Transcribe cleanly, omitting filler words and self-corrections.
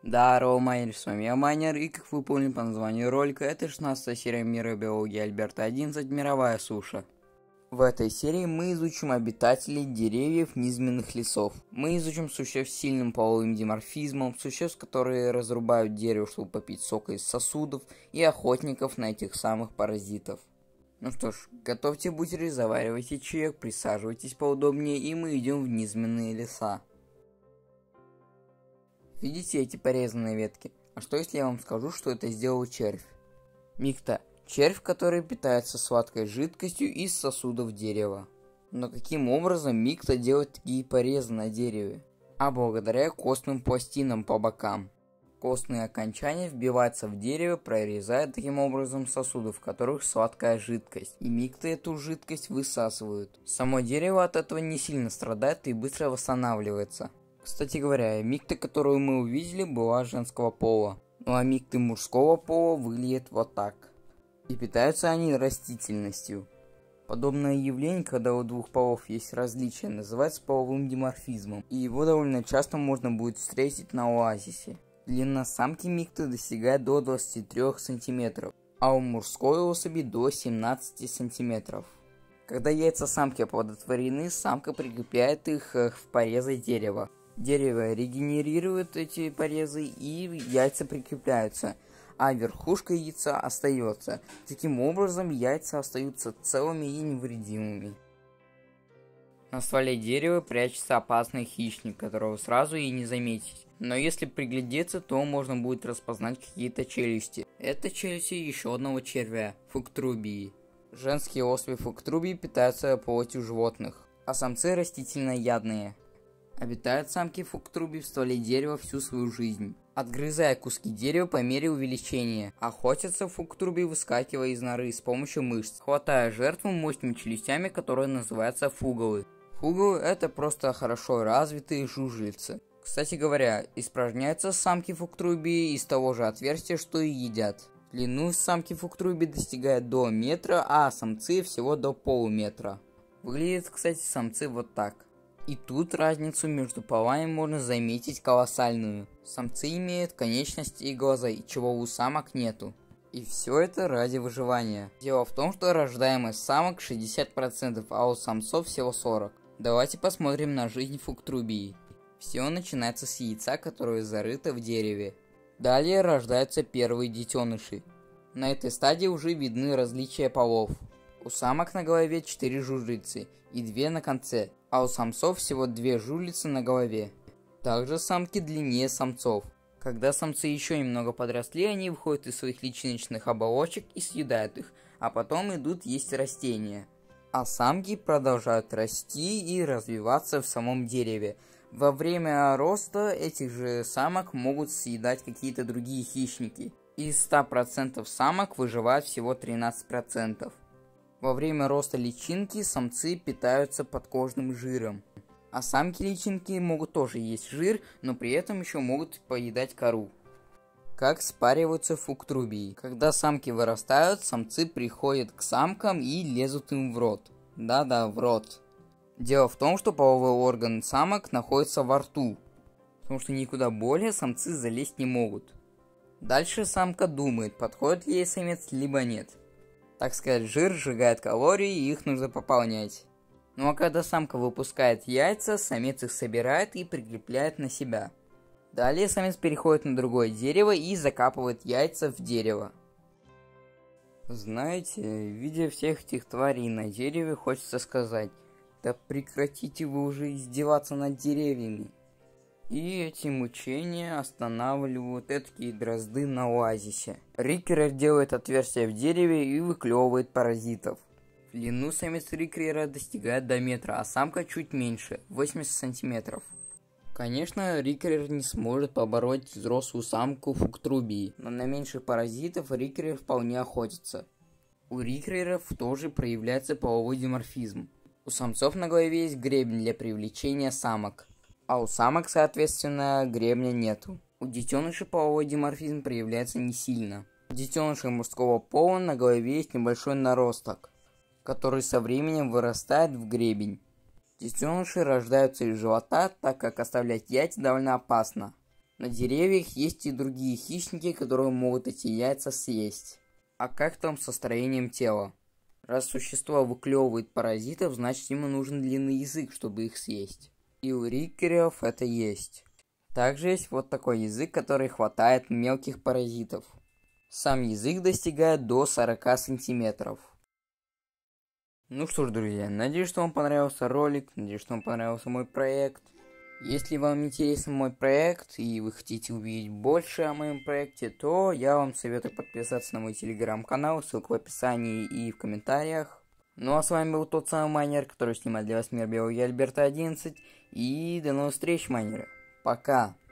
Здорово, майнер, с вами я, Майнер, и как вы поняли по названию ролика, это 16-я серия миробиологии Альберта 11, мировая суша. В этой серии мы изучим обитателей деревьев низменных лесов. Мы изучим существ с сильным половым диморфизмом, существ, которые разрубают дерево, чтобы попить сока из сосудов, и охотников на этих самых паразитов. Ну что ж, готовьте бутеры, заваривайте чаек, присаживайтесь поудобнее, и мы идем в низменные леса. Видите эти порезанные ветки? А что если я вам скажу, что это сделал червь? Микта – червь, который питается сладкой жидкостью из сосудов дерева. Но каким образом Микта делает такие порезы на дереве? А благодаря костным пластинам по бокам. Костные окончания вбиваются в дерево, прорезая таким образом сосуды, в которых сладкая жидкость. И Микта эту жидкость высасывают. Само дерево от этого не сильно страдает и быстро восстанавливается. Кстати говоря, Микта, которую мы увидели, была женского пола. Ну а Микты мужского пола выглядят вот так. И питаются они растительностью. Подобное явление, когда у двух полов есть различия, называется половым диморфизмом. И его довольно часто можно будет встретить на оазисе. Длина самки Микты достигает до 23 см, а у мужской особи до 17 см. Когда яйца самки оплодотворены, самка прикрепляет их в порезы дерева. Дерево регенерирует эти порезы, и яйца прикрепляются, а верхушка яйца остается. Таким образом, яйца остаются целыми и невредимыми. На стволе дерева прячется опасный хищник, которого сразу и не заметить. Но если приглядеться, то можно будет распознать какие-то челюсти. Это челюсти еще одного червя – фуктрубии. Женские особи фуктрубии питаются плотью животных, а самцы растительноядные. Обитают самки фуктрубий в стволе дерева всю свою жизнь, отгрызая куски дерева по мере увеличения. Охотятся фуктрубии, выскакивая из норы с помощью мышц, хватая жертву мощными челюстями, которые называются фугалы. Фугалы – это просто хорошо развитые жужельцы. Кстати говоря, испражняются самки фуктрубии из того же отверстия, что и едят. Длину самки фуктрубии достигает до метра, а самцы всего до полуметра. Выглядят, кстати, самцы вот так. И тут разницу между полами можно заметить колоссальную. Самцы имеют конечности и глаза, чего у самок нету. И все это ради выживания. Дело в том, что рождаемость самок 60%, а у самцов всего 40%. Давайте посмотрим на жизнь фуктрубии. Все начинается с яйца, которое зарыто в дереве. Далее рождаются первые детеныши. На этой стадии уже видны различия полов. У самок на голове 4 жужелицы и 2 на конце, а у самцов всего 2 жужелицы на голове. Также самки длиннее самцов. Когда самцы еще немного подросли, они выходят из своих личиночных оболочек и съедают их, а потом идут есть растения. А самки продолжают расти и развиваться в самом дереве. Во время роста этих же самок могут съедать какие-то другие хищники. Из 100% самок выживает всего 13%. Во время роста личинки самцы питаются подкожным жиром. А самки личинки могут тоже есть жир, но при этом еще могут поедать кору. Как спариваются фуктрубии? Когда самки вырастают, самцы приходят к самкам и лезут им в рот. Да-да, в рот. Дело в том, что половой орган самок находится во рту, потому что никуда более самцы залезть не могут. Дальше самка думает, подходит ли ей самец, либо нет. Так сказать, жир сжигает калории, и их нужно пополнять. Ну а когда самка выпускает яйца, самец их собирает и прикрепляет на себя. Далее самец переходит на другое дерево и закапывает яйца в дерево. Знаете, видя всех этих тварей на дереве, хочется сказать: да прекратите вы уже издеваться над деревьями. И эти мучения останавливают эдакие дрозды на оазисе. Рикерер делает отверстие в дереве и выклевывает паразитов. В длину самец рикерера достигает до метра, а самка чуть меньше, 80 сантиметров. Конечно, рикерер не сможет побороть взрослую самку фуктрубии, но на меньших паразитов рикерер вполне охотится. У рикереров тоже проявляется половой диморфизм. У самцов на голове есть гребень для привлечения самок, а у самок, соответственно, гребня нету. У детенышей половой диморфизм проявляется не сильно. У детенышей мужского пола на голове есть небольшой наросток, который со временем вырастает в гребень. Детеныши рождаются из живота, так как оставлять яйца довольно опасно. На деревьях есть и другие хищники, которые могут эти яйца съесть. А как там со строением тела? Раз существо выклевывает паразитов, значит ему нужен длинный язык, чтобы их съесть. И у риккеров это есть. Также есть вот такой язык, который хватает мелких паразитов. Сам язык достигает до 40 сантиметров. Ну что ж, друзья, надеюсь, что вам понравился ролик, надеюсь, что вам понравился мой проект. Если вам интересен мой проект и вы хотите увидеть больше о моем проекте, то я вам советую подписаться на мой телеграм-канал, ссылка в описании и в комментариях. Ну а с вами был тот самый майнер, который снимает для вас мир биологии Альберта 11. И до новых встреч, майнеры. Пока.